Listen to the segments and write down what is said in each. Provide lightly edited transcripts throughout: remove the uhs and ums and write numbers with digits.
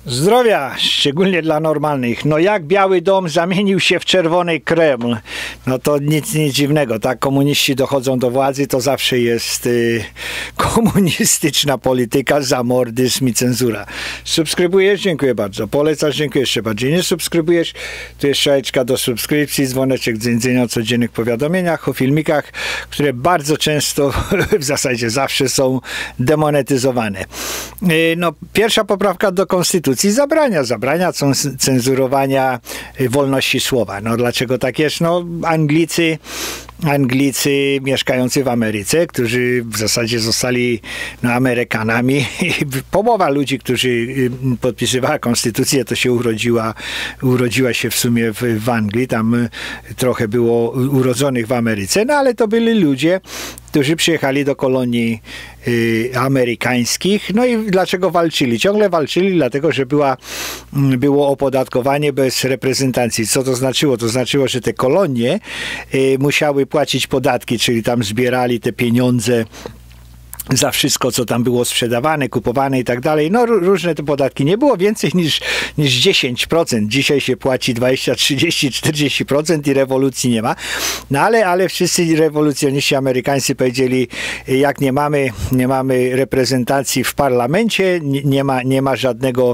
Zdrowia, szczególnie dla normalnych. No jak Biały Dom zamienił się w czerwony Kreml, no to nic dziwnego. Tak, komuniści dochodzą do władzy, to zawsze jest komunistyczna polityka, zamordyzm i cenzura. Subskrybujesz? Dziękuję bardzo. Polecasz? Dziękuję jeszcze bardziej. Nie subskrybujesz? Tu jest strzałeczka do subskrypcji, dzwoneczek dzwonienia o codziennych powiadomieniach, o filmikach, które bardzo często, w zasadzie zawsze są demonetyzowane. No, pierwsza poprawka do Konstytucji zabrania cenzurowania wolności słowa. No dlaczego tak jest? No Anglicy mieszkający w Ameryce, którzy w zasadzie zostali Amerykanami. Połowa ludzi, którzy podpisywała konstytucję, to się urodziła się w sumie w Anglii. Tam trochę było urodzonych w Ameryce, no ale to byli ludzie, którzy przyjechali do kolonii amerykańskich. No i dlaczego walczyli? Ciągle walczyli, dlatego że było opodatkowanie bez reprezentacji. Co to znaczyło? To znaczyło, że te kolonie musiały płacić podatki, czyli tam zbierali te pieniądze za wszystko, co tam było sprzedawane, kupowane i tak dalej. No różne te podatki. Nie było więcej niż 10%. Dzisiaj się płaci 20, 30, 40% i rewolucji nie ma. No ale wszyscy rewolucjoniści amerykańscy powiedzieli, jak nie mamy reprezentacji w parlamencie, nie ma żadnego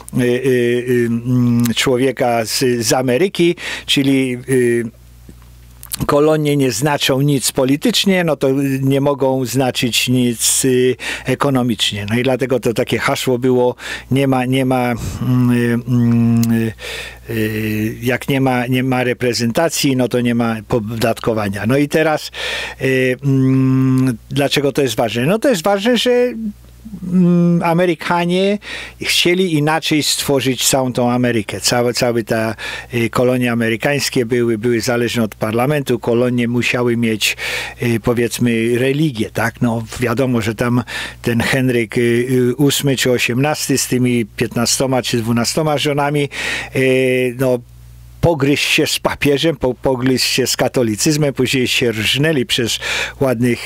człowieka z Ameryki, czyli kolonie nie znaczą nic politycznie, no to nie mogą znaczyć nic ekonomicznie. No i dlatego to takie hasło było, jak nie ma reprezentacji, no to nie ma podatkowania. No i teraz dlaczego to jest ważne? No to jest ważne, że Amerykanie chcieli inaczej stworzyć całą tą Amerykę. Całe te kolonie amerykańskie były zależne od parlamentu. Kolonie musiały mieć, powiedzmy, religię, tak? No wiadomo, że tam ten Henryk VIII czy XVIII z tymi 15 czy 12 żonami, no pogryźć się z papieżem, pogryźć się z katolicyzmem, później się rżnęli przez ładnych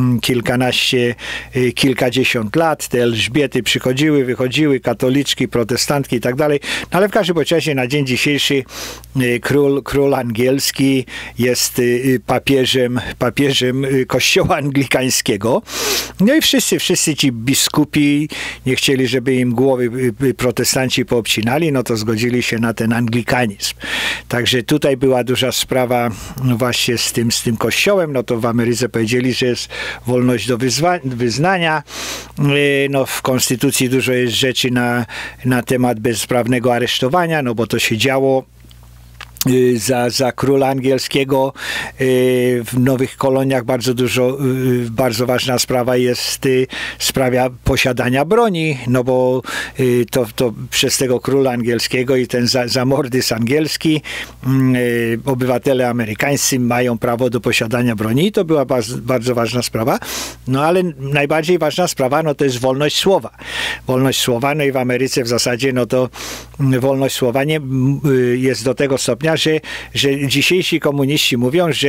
kilkadziesiąt lat. Te Elżbiety przychodziły, wychodziły, katoliczki, protestantki i tak dalej. No ale w każdym razie na dzień dzisiejszy król angielski jest papieżem kościoła anglikańskiego. No i wszyscy ci biskupi nie chcieli, żeby im głowy protestanci poobcinali, no to zgodzili się na ten anglikanizm. Także tutaj była duża sprawa właśnie z tym kościołem. No to w Ameryce powiedzieli, że jest wolność do wyznania. No w konstytucji dużo jest rzeczy na temat bezprawnego aresztowania, no bo to się działo za króla angielskiego. W nowych koloniach bardzo ważna sprawa jest sprawa posiadania broni, no bo to przez tego króla angielskiego i ten zamordyzm angielski obywatele amerykańscy mają prawo do posiadania broni i to była bardzo ważna sprawa. No ale najbardziej ważna sprawa, no to jest wolność słowa. Wolność słowa, no i w Ameryce w zasadzie, no to wolność słowa nie jest do tego stopnia, że dzisiejsi komuniści mówią, że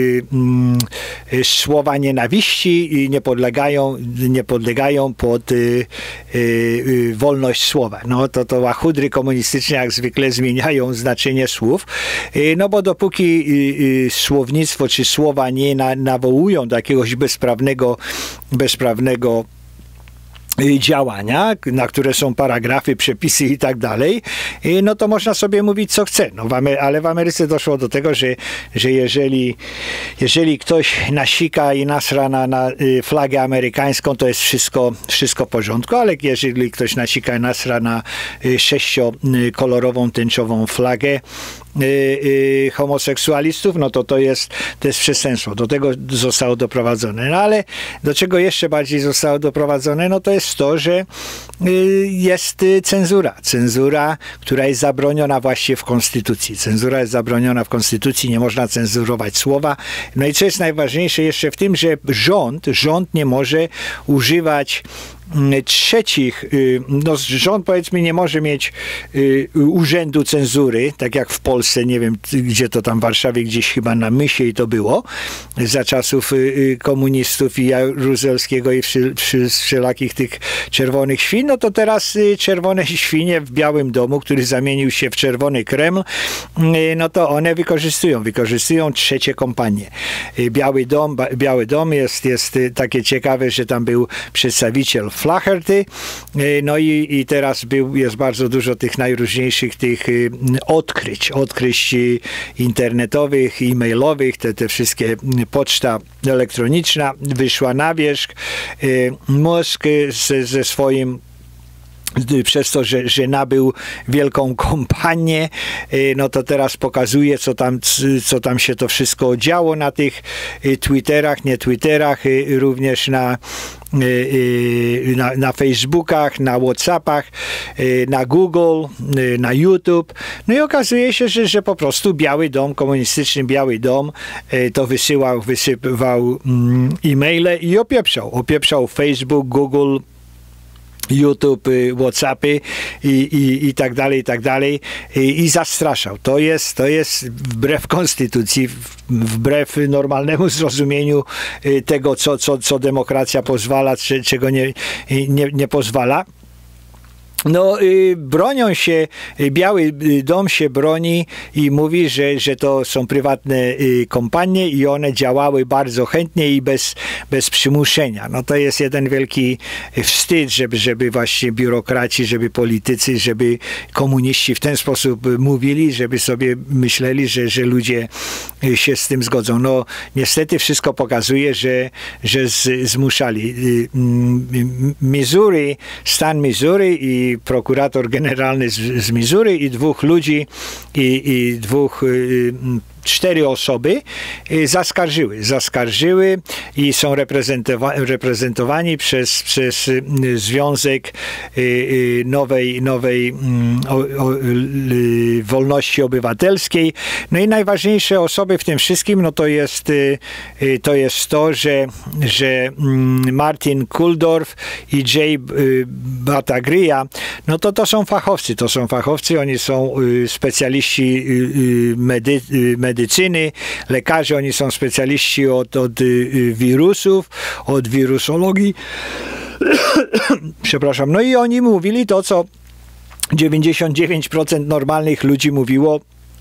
słowa nienawiści nie podlegają pod wolność słowa. No to łachudry komunistyczne jak zwykle zmieniają znaczenie słów, no bo dopóki słownictwo czy słowa nie nawołują do jakiegoś bezprawnego działania, na które są paragrafy, przepisy i tak dalej, no to można sobie mówić co chce. No ale w Ameryce doszło do tego, że jeżeli ktoś nasika i nasra na flagę amerykańską, to jest wszystko w porządku, ale jeżeli ktoś nasika i nasra na 6-kolorową tęczową flagę homoseksualistów, no to jest przestępstwo. Do tego zostało doprowadzone. No ale do czego jeszcze bardziej zostało doprowadzone? No to jest to, że jest cenzura, która jest zabroniona właśnie w Konstytucji. Cenzura jest zabroniona w Konstytucji, nie można cenzurować słowa. No i co jest najważniejsze jeszcze w tym, że rząd nie może używać trzecich, no rząd powiedzmy nie może mieć urzędu cenzury, tak jak w Polsce, nie wiem gdzie to tam w Warszawie, gdzieś chyba na Mysiej to było, za czasów komunistów i Jaruzelskiego i wszelakich tych czerwonych świn, no to teraz czerwone świnie w Białym Domu, który zamienił się w Czerwony Kreml, no to one wykorzystują trzecie kompanie. Biały Dom jest takie ciekawe, że tam był przedstawiciel Flaherty, no i teraz jest bardzo dużo tych najróżniejszych tych odkryć internetowych, e-mailowych, te wszystkie poczta elektroniczna wyszła na wierzch. Musk ze swoim przez to, że nabył wielką kompanię, no to teraz pokazuje, co tam się to wszystko działo na tych Twitterach, nie Twitterach, również na Facebookach, na Whatsappach, na Google, na YouTube. No i okazuje się, że po prostu Biały Dom, komunistyczny Biały Dom to wysypywał e-maile i opieprzał Facebook, Google, YouTube, Whatsappy i tak dalej, i zastraszał. To jest wbrew konstytucji, wbrew normalnemu zrozumieniu tego, co demokracja pozwala, czego nie pozwala. No, bronią się, Biały Dom się broni i mówi, że to są prywatne kompanie i one działały bardzo chętnie i bez przymuszenia. No to jest jeden wielki wstyd, żeby właśnie biurokraci, żeby politycy, żeby komuniści w ten sposób mówili, żeby sobie myśleli, że ludzie się z tym zgodzą. No, niestety wszystko pokazuje, że zmuszali. Stan Missouri i prokurator generalny z Missouri i dwóch ludzi i cztery osoby zaskarżyły i są reprezentowani przez Związek Nowej Wolności Obywatelskiej. No i najważniejsze osoby w tym wszystkim, no to jest to, że Martin Kulldorff i Jay Bataglia, no to są fachowcy, oni są specjaliści medycyny, lekarze, oni są specjaliści od wirusów, od wirusologii. Przepraszam. No i oni mówili to, co 99% normalnych ludzi mówiło,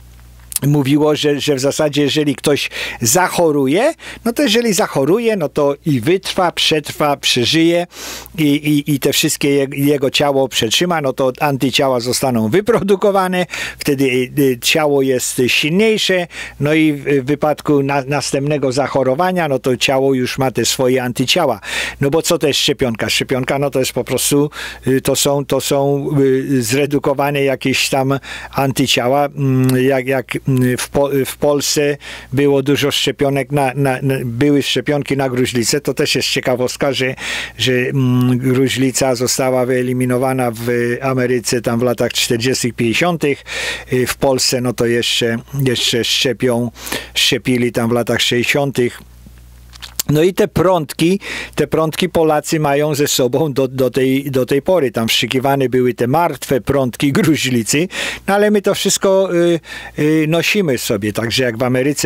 że w zasadzie jeżeli ktoś zachoruje, no to jeżeli zachoruje, no to i wytrwa, przetrwa, przeżyje i te wszystkie jego ciało przetrzyma, no to antyciała zostaną wyprodukowane, wtedy ciało jest silniejsze, no i w wypadku następnego zachorowania, no to ciało już ma te swoje antyciała. No bo co to jest szczepionka? Szczepionka, no to jest po prostu, to są zredukowane jakieś tam antyciała, jak w Polsce było dużo szczepionek, były szczepionki na gruźlicę. To też jest ciekawostka, że gruźlica została wyeliminowana w Ameryce tam w latach 40., 50. W Polsce no to jeszcze szczepili tam w latach 60. No i te prątki Polacy mają ze sobą do tej pory. Tam wszykiwane były te martwe prątki gruźlicy, no ale my to wszystko nosimy sobie. Także jak w Ameryce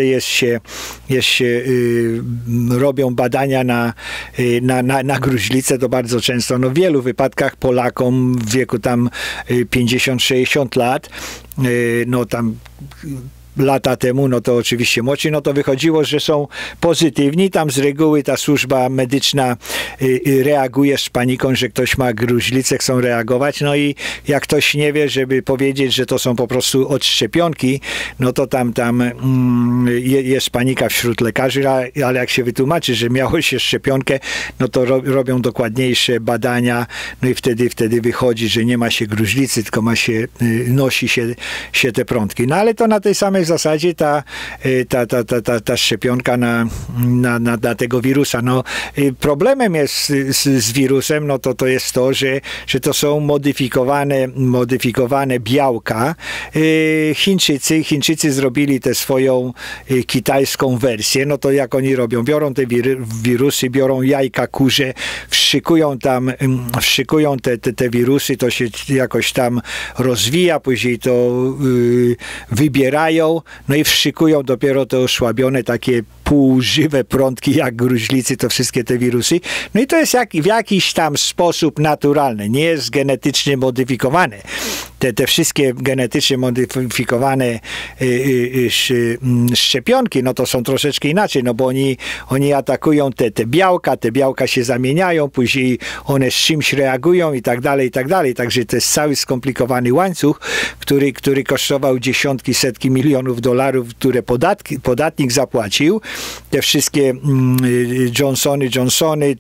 robią badania na gruźlicę, to bardzo często, no w wielu wypadkach Polakom w wieku tam 50-60 lat, no tam lata temu, no to oczywiście młodsi, no to wychodziło, że są pozytywni. Tam z reguły ta służba medyczna reaguje z paniką, że ktoś ma gruźlicę, chcą reagować. No i jak ktoś nie wie, żeby powiedzieć, że to są po prostu od szczepionki, no to tam jest panika wśród lekarzy, ale jak się wytłumaczy, że miało się szczepionkę, no to robią dokładniejsze badania, no i wtedy wychodzi, że nie ma się gruźlicy, tylko nosi się te prątki. No ale to na tej samej zasadzie ta szczepionka na tego wirusa. No, problemem jest z wirusem, no to jest to, że to są modyfikowane białka. Chińczycy zrobili tę swoją kitajską wersję. No to jak oni robią? Biorą te wirusy, biorą jajka kurze, wszykują te wirusy, to się jakoś tam rozwija, później to wybierają, no i wszykują dopiero te osłabione takie półżywe prądki jak gruźlicy, to wszystkie te wirusy. No i to jest w jakiś tam sposób naturalne, nie jest genetycznie modyfikowane. Te wszystkie genetycznie modyfikowane szczepionki, no to są troszeczkę inaczej, no bo oni atakują te białka się zamieniają, później one z czymś reagują i tak dalej, i tak dalej. Także to jest cały skomplikowany łańcuch, który kosztował dziesiątki, setki milionów dolarów, które podatnik zapłacił. Te wszystkie Johnsony,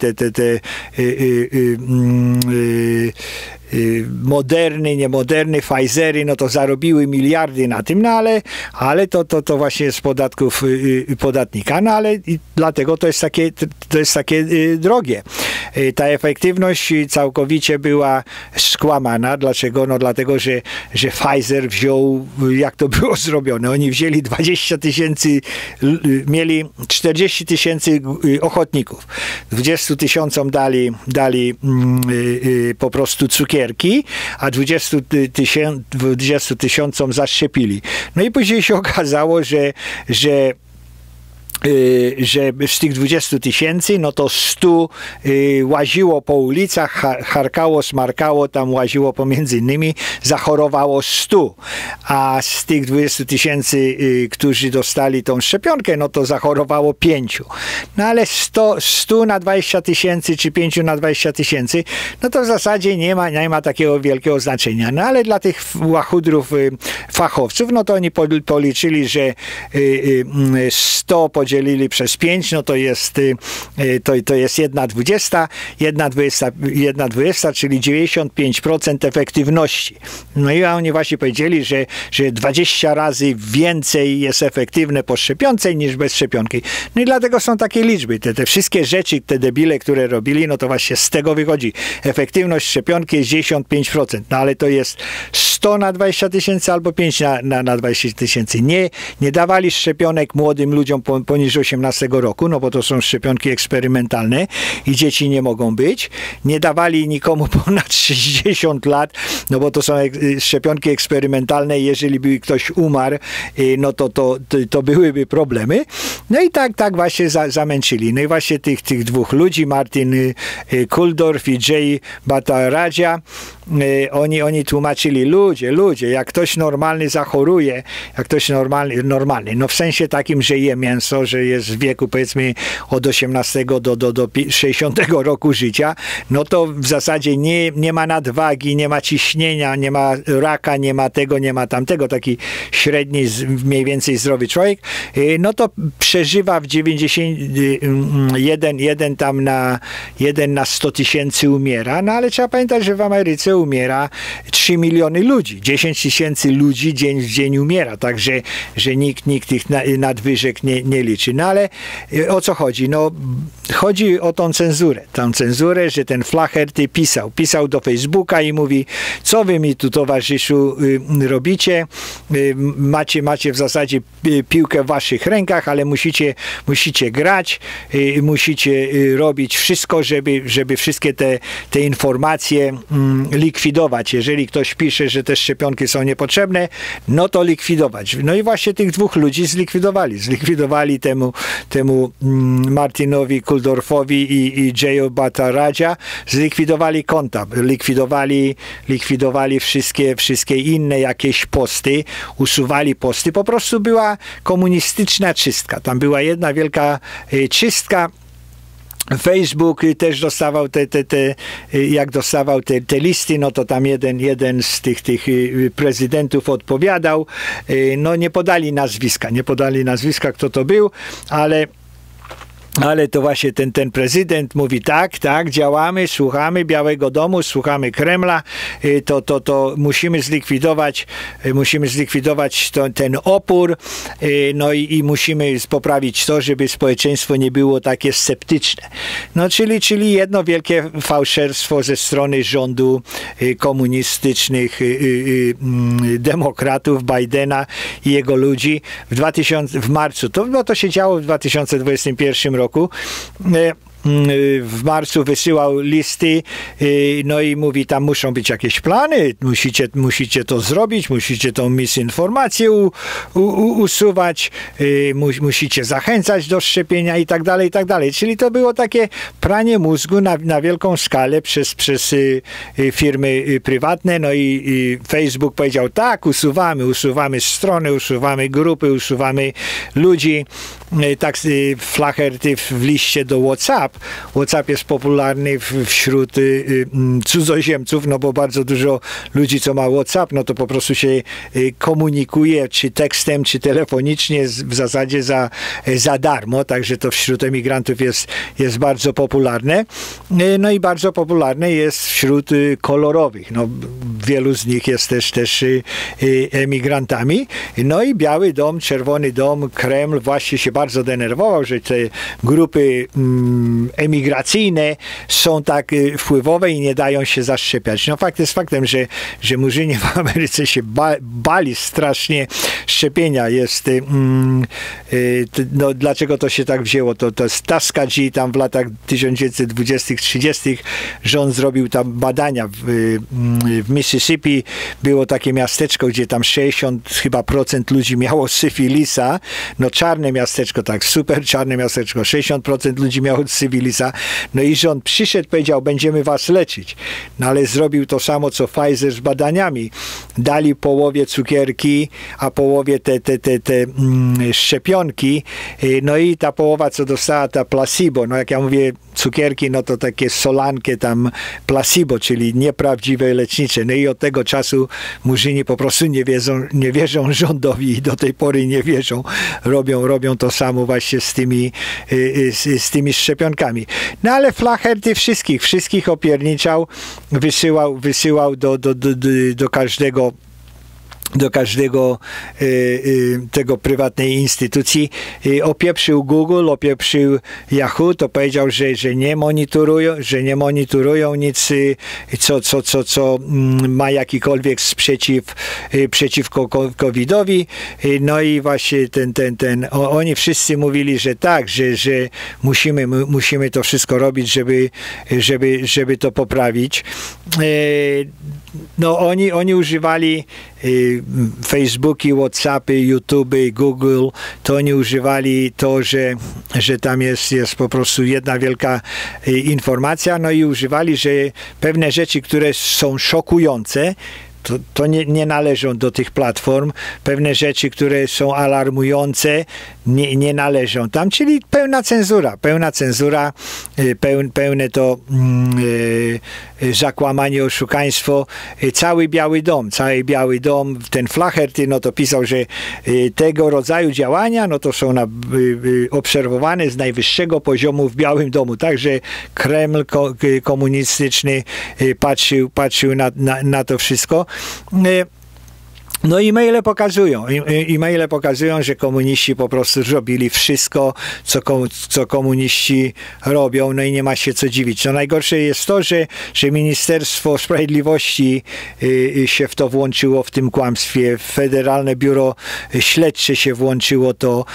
Moderny, niemoderny, Pfizery, no to zarobiły miliardy na tym, no ale to właśnie z podatków podatnika, no ale dlatego to jest takie drogie. Ta efektywność całkowicie była skłamana. Dlaczego? No dlatego, że Pfizer wziął, jak to było zrobione, oni wzięli 20 000, mieli 40 000 ochotników. 20 000 dali po prostu cukierki, a 20 000 zaszczepili. No i później się okazało, że z tych 20 000, no to 100 łaziło po ulicach, charkało, smarkało, tam łaziło pomiędzy innymi, zachorowało 100. A z tych 20 000, którzy dostali tą szczepionkę, no to zachorowało 5. No ale 100 na 20 000, czy 5 na 20 000, no to w zasadzie nie ma takiego wielkiego znaczenia. No ale dla tych łachudrów, fachowców, no to oni policzyli, że 100 podzielili przez 5, no to jest 1/20, 1/20, czyli 95% efektywności. No i oni właśnie powiedzieli, że 20 razy więcej jest efektywne po szczepionce niż bez szczepionki. No i dlatego są takie liczby. Te wszystkie rzeczy, te debile, które robili, no to właśnie z tego wychodzi. Efektywność szczepionki jest 95%, no ale to jest 100 na 20 000 albo 5 na 20 000. Nie dawali szczepionek młodym ludziom poniżej 18 roku, no bo to są szczepionki eksperymentalne i dzieci nie mogą być. Nie dawali nikomu ponad 60 lat, no bo to są szczepionki eksperymentalne. Jeżeli by ktoś umarł, no to byłyby problemy. No i tak właśnie zamęczyli. No i właśnie tych dwóch ludzi, Martin Kulldorff i Jay Bhattacharya, oni tłumaczyli, ludzie, jak ktoś normalny zachoruje, jak ktoś normalny, no w sensie takim, że je mięso, że jest w wieku powiedzmy od 18 do 60 roku życia, no to w zasadzie nie ma nadwagi, nie ma ciśnienia, nie ma raka, nie ma tego, nie ma tamtego, taki średni, mniej więcej zdrowy człowiek, no to przeżywa w 91 tam na 1 na 100 000 umiera, no ale trzeba pamiętać, że w Ameryce umiera 3 miliony ludzi, 10 000 ludzi dzień w dzień umiera, także że nikt tych nadwyżek nie liczy. No ale o co chodzi? No chodzi o tą cenzurę, że ten Flaherty pisał do Facebooka i mówi, co wy mi tu, towarzyszu, robicie, macie w zasadzie piłkę w waszych rękach, ale musicie grać, musicie robić wszystko, żeby wszystkie te informacje likwidować. Jeżeli ktoś pisze, że te szczepionki są niepotrzebne, no to likwidować. No i właśnie tych dwóch ludzi zlikwidowali temu Martinowi Kulldorffowi i Jayu Bhattacharya, zlikwidowali konta, likwidowali wszystkie inne jakieś posty, usuwali posty. Po prostu była komunistyczna czystka. Tam była jedna wielka czystka. Facebook też dostawał jak dostawał te listy, no to tam jeden z tych prezydentów odpowiadał. No nie podali nazwiska, kto to był, ale to właśnie ten prezydent mówi tak, działamy, słuchamy Białego Domu, słuchamy Kremla, to musimy zlikwidować ten opór, no i musimy poprawić to, żeby społeczeństwo nie było takie sceptyczne. No czyli jedno wielkie fałszerstwo ze strony rządu komunistycznych demokratów, Bidena i jego ludzi w marcu. To się działo w 2021 roku. w marcu wysyłał listy, no i mówi, tam muszą być jakieś plany, musicie to zrobić, musicie tą misinformację usuwać, musicie zachęcać do szczepienia i tak dalej, i tak dalej. Czyli to było takie pranie mózgu na wielką skalę przez firmy prywatne, no i Facebook powiedział, tak, usuwamy strony, usuwamy grupy, usuwamy ludzi. Tak Flaherty w liście do WhatsApp. WhatsApp jest popularny wśród cudzoziemców, no bo bardzo dużo ludzi, co ma WhatsApp, no to po prostu się komunikuje, czy tekstem, czy telefonicznie w zasadzie za darmo, także to wśród emigrantów jest bardzo popularne. No i bardzo popularne jest wśród kolorowych. No, wielu z nich jest też emigrantami. No i Biały Dom, Czerwony Dom, Kreml właśnie się bardzo denerwował, że te grupy emigracyjne są tak wpływowe i nie dają się zaszczepiać. No fakt jest faktem, że Murzyni w Ameryce się bali strasznie szczepienia. Jest no dlaczego to się tak wzięło? To jest Tuskegee tam w latach 1920-30 rząd zrobił tam badania w Mississippi. Było takie miasteczko, gdzie tam 60% ludzi miało syfilisa. No czarne miasteczko, tak, super czarne miasteczko. 60% ludzi miało syfilisa. No i rząd przyszedł, powiedział, będziemy was leczyć. No ale zrobił to samo, co Pfizer z badaniami. Dali połowie cukierki, a połowie te szczepionki. No i ta połowa, co dostała, ta placebo. No jak ja mówię cukierki, no to takie solankie tam placebo, czyli nieprawdziwe lecznicze. No i od tego czasu Murzyni po prostu nie wierzą rządowi i do tej pory nie wierzą. Robią to samo właśnie z tymi szczepionkami. No ale Flaherty wszystkich opierniczał, wysyłał do każdego tego prywatnej instytucji. Opieprzył Google, opieprzył Yahoo, to powiedział, że nie monitorują nic, co ma jakikolwiek sprzeciw przeciwko COVID-owi. No i właśnie oni wszyscy mówili, że tak, że musimy to wszystko robić, żeby to poprawić. No oni używali Facebooki, Whatsappy, YouTube, Google, to oni używali to, że tam jest po prostu jedna wielka informacja, no i używali, że pewne rzeczy, które są szokujące, to nie należą do tych platform. Pewne rzeczy, które są alarmujące, nie należą tam, czyli pełna cenzura, pełne to zakłamanie, oszukaństwo. Cały Biały Dom, ten Flaherty, no to pisał, że tego rodzaju działania, no to są obserwowane z najwyższego poziomu w Białym Domu. Także Kreml komunistyczny patrzył na to wszystko. No e-maile pokazują, że komuniści po prostu robili wszystko, co komuniści robią, no i nie ma się co dziwić. No najgorsze jest to, że Ministerstwo Sprawiedliwości się w to włączyło, w tym kłamstwie. Federalne Biuro Śledcze się włączyło, to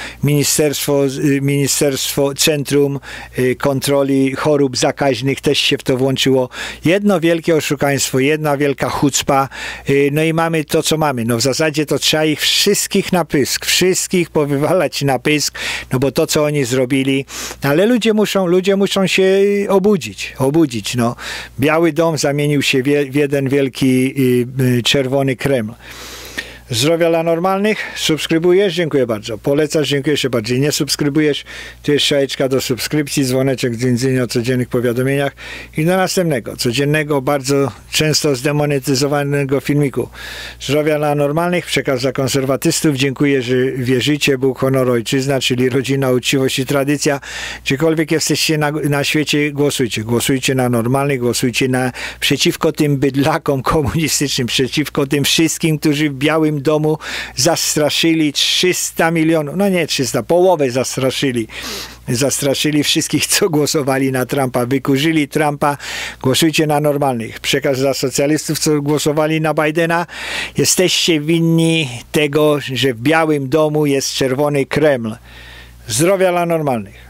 Ministerstwo Centrum Kontroli Chorób Zakaźnych też się w to włączyło. Jedno wielkie oszukaństwo, jedna wielka chucpa, no i mamy to, co mamy. No w zasadzie to trzeba ich wszystkich na pysk, wszystkich powywalać na pysk, no bo to, co oni zrobili, ale ludzie muszą się obudzić, no. Biały Dom zamienił się w jeden wielki czerwony Kreml. Zdrowia dla normalnych. Subskrybujesz? Dziękuję bardzo. Polecasz? Dziękuję jeszcze bardziej. Nie subskrybujesz? Tu jest strzałeczka do subskrypcji, dzwoneczek o codziennych powiadomieniach i do następnego, codziennego, bardzo często zdemonetyzowanego filmiku. Zdrowia dla normalnych. Przekaz dla konserwatystów. Dziękuję, że wierzycie. Bóg, honor, ojczyzna, czyli rodzina, uczciwość i tradycja. Gdziekolwiek jesteście na świecie, głosujcie. Głosujcie na normalnych, głosujcie przeciwko tym bydlakom komunistycznym, przeciwko tym wszystkim, którzy w Białym Domu zastraszyli 300 milionów, no nie 300, połowę zastraszyli wszystkich, co głosowali na Trumpa, wykurzyli Trumpa. Głosujcie na normalnych. Przekaz dla socjalistów, co głosowali na Bidena. Jesteście winni tego, że w Białym Domu jest czerwony Kreml. Zdrowia dla normalnych.